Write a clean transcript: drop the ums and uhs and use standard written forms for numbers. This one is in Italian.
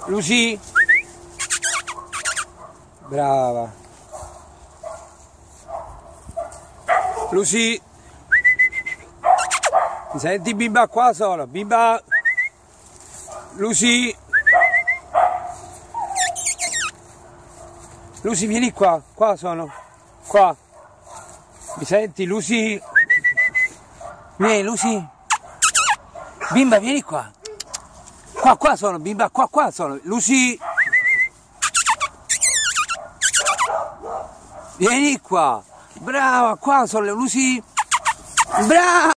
Lucy, brava. Lucy, mi senti bimba qua sono? Bimba, Lucy, Lucy vieni qua, qua sono, qua. Mi senti Lucy? Vieni Lucy, bimba vieni qua. Qua sono, bimba, qua sono, Lucy! Vieni qua! Brava, qua sono le Lucy! Brava!